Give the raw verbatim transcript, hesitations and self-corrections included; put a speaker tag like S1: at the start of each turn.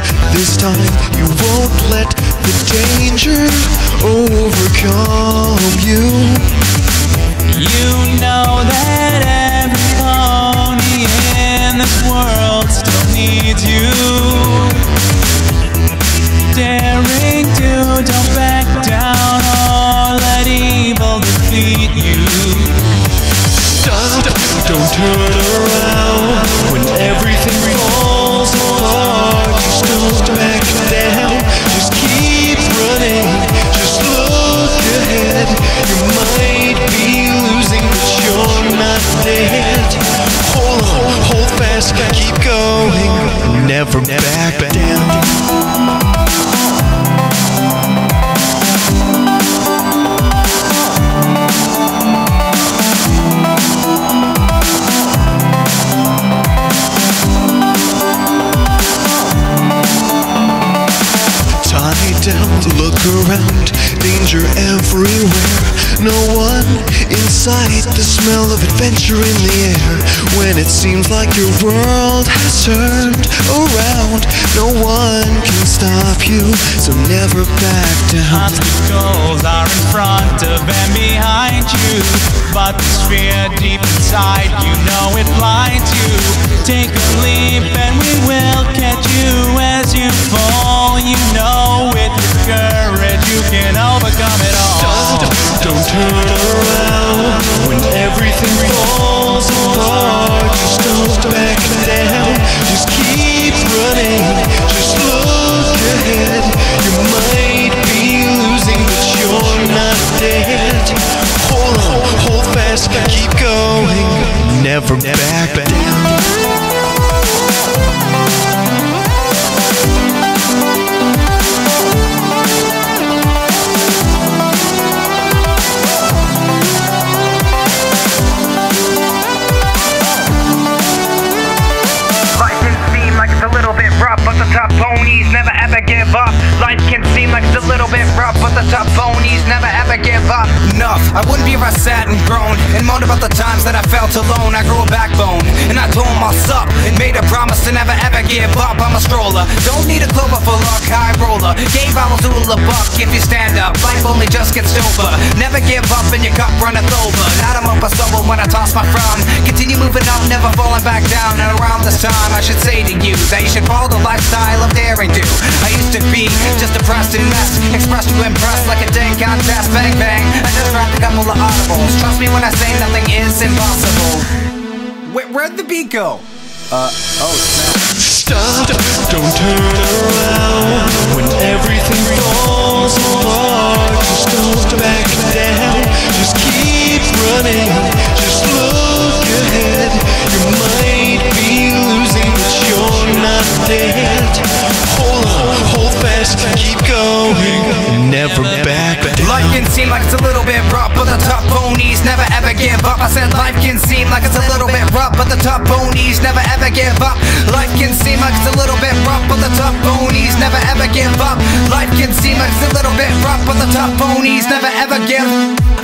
S1: This time you won't let the danger overcome you.
S2: You know that every pony in this world still needs you. Daring to, don't back down or let evil defeat you.
S1: Stop, don't turn around when everything falls apart. Just don't back down, just keep running, just look ahead. You might be losing, but you're not dead. Hold on, hold fast, keep going, never back down. Look around, danger everywhere. No one in sight, the smell of adventure in the air. When it seems like your world has turned around, no one can stop you, so never back down.
S2: Obstacles are in front of and behind you, but this fear deep inside, you know it blinds you. Take a leap and we will catch you as you fall. You know with your courage you can overcome it all.
S1: Stop, don't turn around when everything falls apart. Just don't back down, just keep running, just look ahead. You might be losing, but you're not dead. Hold on, hold fast, keep going, never back down.
S3: Top ponies never ever give up. Life can seem like it's a little bit rough, but the top ponies never ever give up. Enough, I wouldn't be if I sat and groaned and moaned about the times that I felt alone. I grew a backbone and I told myself and made a promise to never ever give up. I'm a stroller, don't need a clover for luck, high roller. Game bottles to a buck if you stand up. Life only just gets over. Never give up and your cup runneth over. Not I'm up a stumble when I toss my frown. Continue moving up, never falling back down. And around this time I should say to you that you should follow the lifestyle of daring do. I used to be just depressed and messed, expressed to impress like a dang contest. Bang bang, I just rapped a couple of audibles. Trust me when I say nothing is impossible. Where, where'd the beat go? Uh, oh snap.
S1: Stop, don't turn around when everything falls apart. Just don't back down, just keep running, just look ahead. You might be losing, but you're not dead. Hold on, hold fast, keep going, never back down.
S3: Life can seem like it's a little bit rough, but the top ponies never ever give up. I said life can seem like it's a little bit rough, but the top ponies never ever give up. Life can seem like it's a little bit rough, but the top ponies never ever give up. Life can seem like it's a little bit rough, but the top ponies never ever give up.